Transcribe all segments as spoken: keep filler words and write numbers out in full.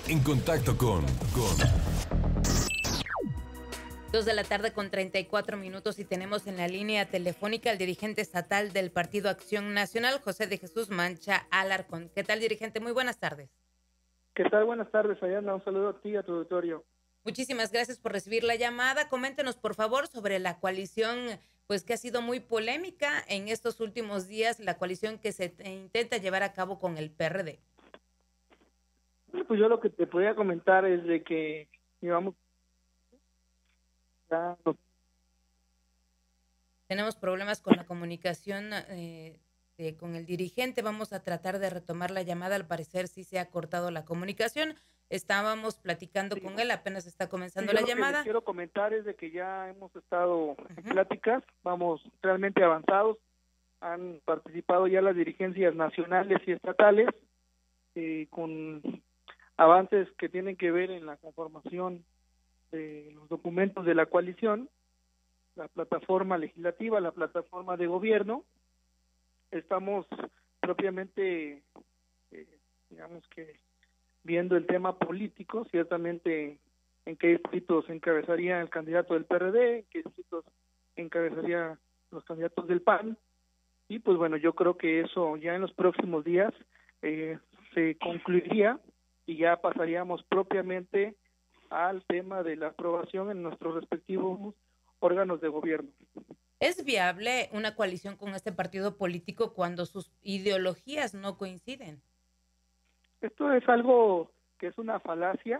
en contacto con, con... Dos de la tarde con treinta y cuatro minutos y tenemos en la línea telefónica al dirigente estatal del Partido Acción Nacional, José de Jesús Mancha Alarcón. ¿Qué tal, dirigente? Muy buenas tardes. ¿Qué tal? Buenas tardes, Ayana. Un saludo a ti y a tu auditorio. Muchísimas gracias por recibir la llamada. Coméntenos, por favor, sobre la coalición, pues que ha sido muy polémica en estos últimos días, la coalición que se intenta llevar a cabo con el P R D. Pues yo lo que te podría comentar es de que llevamos... Tenemos problemas con la comunicación eh, de, con el dirigente. Vamos a tratar de retomar la llamada. Al parecer sí se ha cortado la comunicación. Estábamos platicando sí. con él, apenas está comenzando sí, la lo llamada. Lo que quiero comentar es de que ya hemos estado uh-huh. en pláticas, vamos realmente avanzados. Han participado ya las dirigencias nacionales y estatales eh, con avances que tienen que ver en la conformación de los documentos de la coalición, la plataforma legislativa, la plataforma de gobierno. Estamos propiamente, eh, digamos que, viendo el tema político, ciertamente en qué distritos encabezaría el candidato del P R D, en qué distritos encabezaría los candidatos del P A N, y pues bueno, yo creo que eso ya en los próximos días eh, se concluiría y ya pasaríamos propiamente al tema de la aprobación en nuestros respectivos órganos de gobierno. ¿Es viable una coalición con este partido político cuando sus ideologías no coinciden? Esto es algo que es una falacia,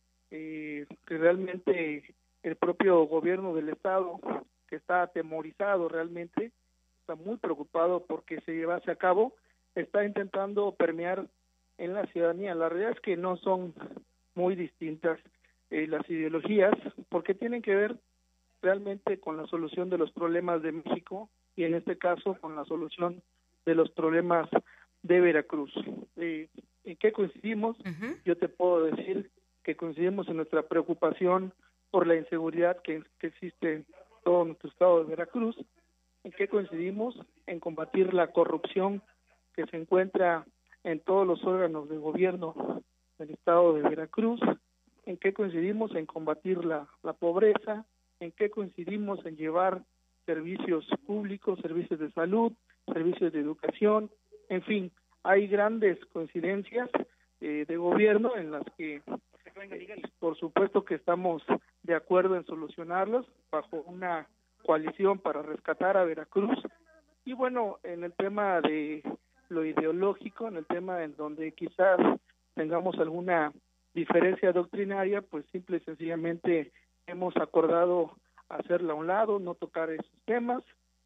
eh, que realmente el propio gobierno del estado, que está atemorizado realmente, está muy preocupado porque se llevase a cabo, está intentando permear en la ciudadanía. La realidad es que no son muy distintas eh, las ideologías, porque tienen que ver realmente con la solución de los problemas de México y en este caso con la solución de los problemas de Veracruz. Eh, ¿En qué coincidimos? Uh-huh. Yo te puedo decir que coincidimos en nuestra preocupación por la inseguridad que, que existe en todo nuestro estado de Veracruz. ¿En qué coincidimos? En combatir la corrupción que se encuentra en todos los órganos de gobierno del estado de Veracruz. ¿En qué coincidimos? En combatir la, la pobreza. ¿En qué coincidimos? En llevar servicios públicos, servicios de salud, servicios de educación, en fin, hay grandes coincidencias eh, de gobierno en las que, eh, por supuesto que estamos de acuerdo en solucionarlos bajo una coalición para rescatar a Veracruz. Y bueno, en el tema de lo ideológico, en el tema en donde quizás tengamos alguna diferencia doctrinaria, pues simple y sencillamente hemos acordado hacerla a un lado, no tocar esos temas,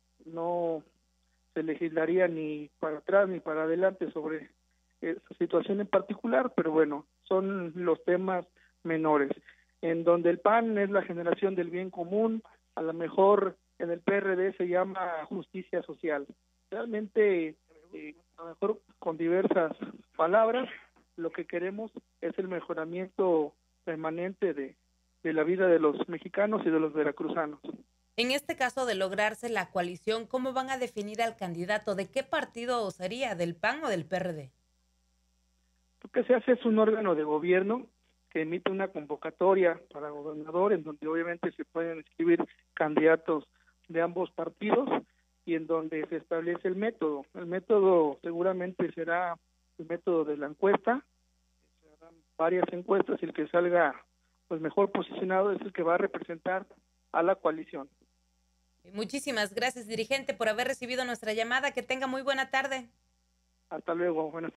no se legislaría ni para atrás ni para adelante sobre esa situación en particular, pero bueno, son los temas menores. En donde el P A N es la generación del bien común, a lo mejor en el P R D se llama justicia social. Realmente, eh, a lo mejor con diversas palabras, lo que queremos es el mejoramiento permanente de, de la vida de los mexicanos y de los veracruzanos. En este caso de lograrse la coalición, ¿cómo van a definir al candidato? ¿De qué partido sería? ¿Del P A N o del P R D? Lo que se hace es un órgano de gobierno que emite una convocatoria para gobernador, en donde obviamente se pueden inscribir candidatos de ambos partidos y en donde se establece el método. El método seguramente será el método de la encuesta, serán varias encuestas y el que salga pues mejor posicionado es el que va a representar a la coalición. Muchísimas gracias, dirigente, por haber recibido nuestra llamada. Que tenga muy buena tarde. Hasta luego. Buenas